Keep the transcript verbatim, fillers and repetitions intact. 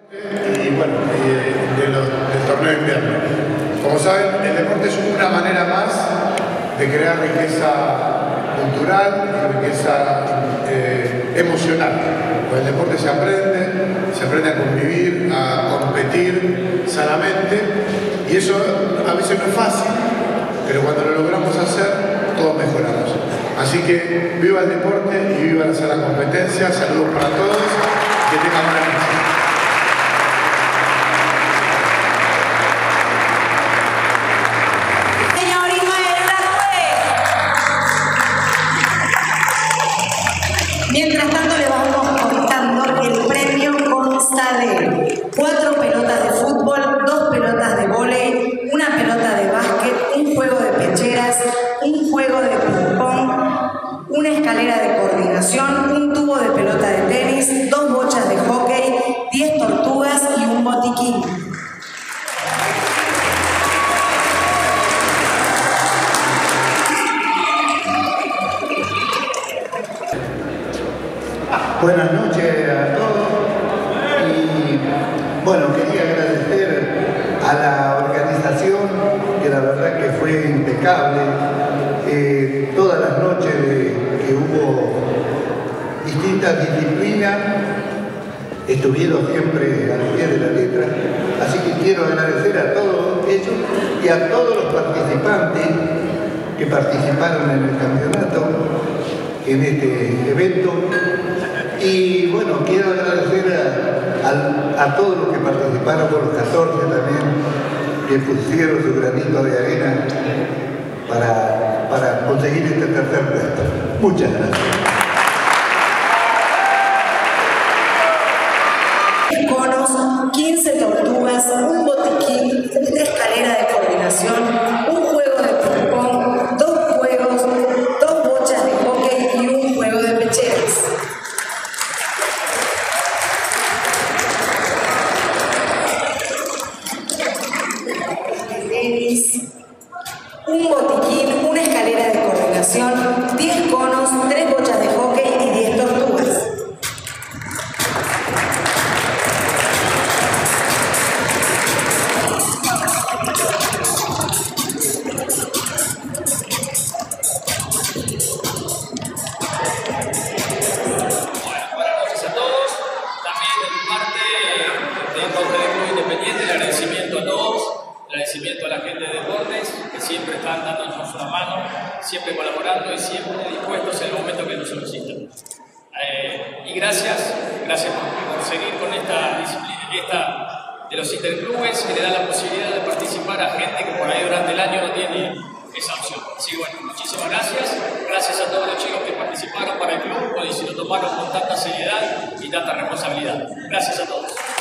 Y bueno, y de los, del torneo de invierno. Como saben, el deporte es una manera más de crear riqueza cultural y riqueza eh, emocional. Con el deporte se aprende, se aprende a convivir, a competir sanamente, y eso a veces no es fácil, pero cuando lo logramos hacer, todos mejoramos. Así que viva el deporte y viva la sana competencia. Saludos para todos, que tengan buena noche. Mientras tanto, le vamos contando que el premio consta de cuatro pelotas de fútbol, dos pelotas de vóley, una pelota de básquet, un juego de pecheras, un juego de ping-pong, una escalera de coordinación, un tubo de pelota de tenis, dos bochas de hockey, diez tortugas y un botiquín. Buenas noches a todos y bueno, quería agradecer a la organización, que la verdad que fue impecable. Eh, todas las noches de, que hubo distintas disciplinas estuvieron siempre al pie de la letra, así que quiero agradecer a todos ellos y a todos los participantes que participaron en el campeonato, en este evento. Y bueno, quiero agradecer a, a, a todos los que participaron, por los catorce también, que pusieron su granito de arena para, para conseguir este tercer puesto. Muchas gracias. Conos, quince tortugas, un botiquín, una escalera de coordinación, un juego de ping-pong, dos juegos, dos bochas de hockey y un juego de pecheras. Un botiquín, una escalera de coordinación, diez conos, tres bochas de hockey y diez tortugas. Agradecimiento a la gente de deportes que siempre están dándonos una mano, siempre colaborando y siempre dispuestos en el momento que nos solicitan. Eh, y gracias, gracias por, por seguir con esta disciplina esta de los interclubes, que le da la posibilidad de participar a gente que por ahí durante el año no tiene esa opción. Así que bueno, muchísimas gracias. Gracias a todos los chicos que participaron para el club y se lo tomaron con tanta seriedad y tanta responsabilidad. Gracias a todos.